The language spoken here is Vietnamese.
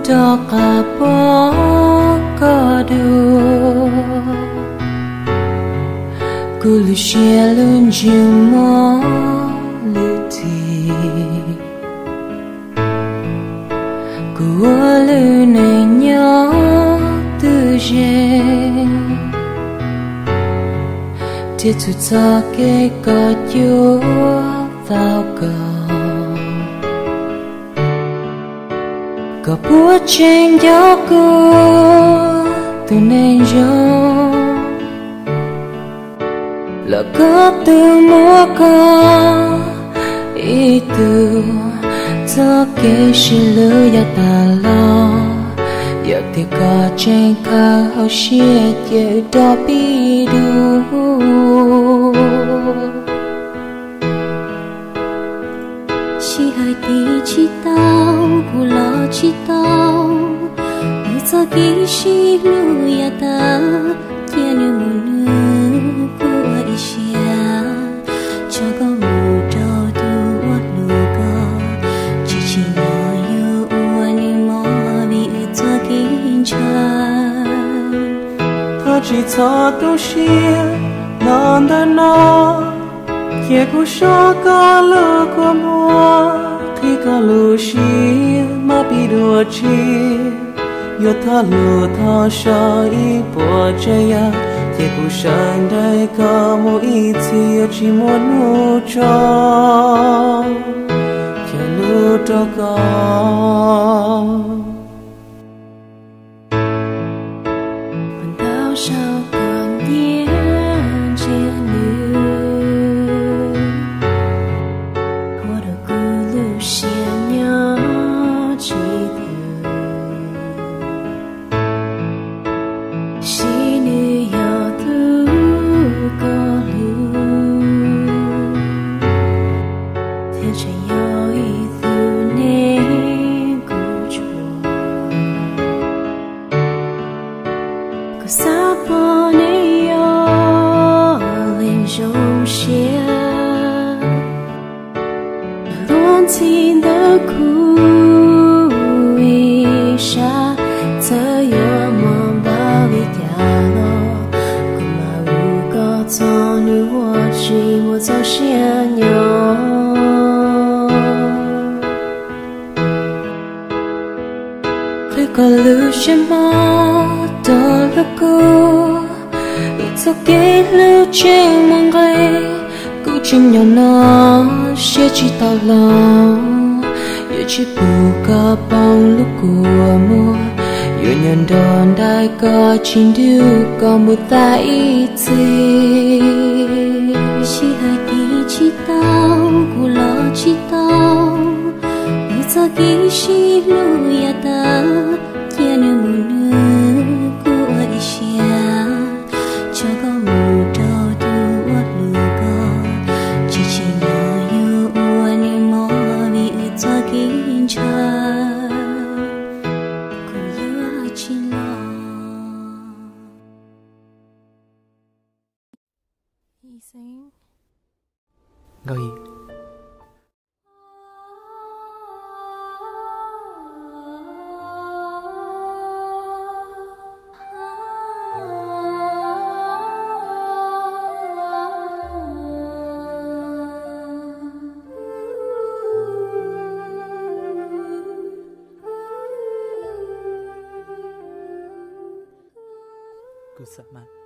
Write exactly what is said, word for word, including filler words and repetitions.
đó cả bỏ có được cô lưu xe luôn chịu mò lưu thì cô lưu này nhớ từ trên thiết thu cho cái có chúa vào cầu có búa trên gió cô từ nên gió là có từ múa có ý từ cho cái sự lỡ ya ta lo giờ thì có trên cả hậu xia giờ đó bị đủ chỉ hai tí chỉ tao cô lo chỉ tao người cho cái sự lỡ ya ta kia như một nửa cô ấy xia cho có một trâu tu quát lù có chỉ chỉ nhỏ yêu uan đi mò bị cho kín trái ta chỉ cho tu xia non ta nó kia cô cho cả lỡ của mua thì cả lù xia mà bị đùa chi yo tha lu tha sha i po chaya ye ku shan dai ka mo i ti chi mo nu cho ye lu to ka đau sao còn nhé chia lửa hoa được cứ lưu xia nhớ chỉ chỉ như giờ thứ có lưu thế chỉ giờ ý thứ nên cứ chua cứ sao bỏ này yo lên dòng xe luôn tin được cũ ý xa giờ yo mong bao vì nhà nó cũng mà u có cho nữ hoa chỉ một giọt xe nhỏ khi có lưu trên mò đó là cô ít cho cái lưu trên mong gây cô trên nhỏ nó sẽ chỉ tao lòng giờ chỉ bù cả bóng lúc của mùa giờ nhận đòn đại có chín điều có một tay gì chỉ hai tí chỉ tao cô lo chỉ tao như cho cái gì lưu ya ta kia như một nửa cô ấy xia cho có một trâu tu quát lù có chỉ chỉ nhỏ yêu uan đi mò bị cho kín trái cô yêu chỉ lo hy sinh rồi cứ sợ mà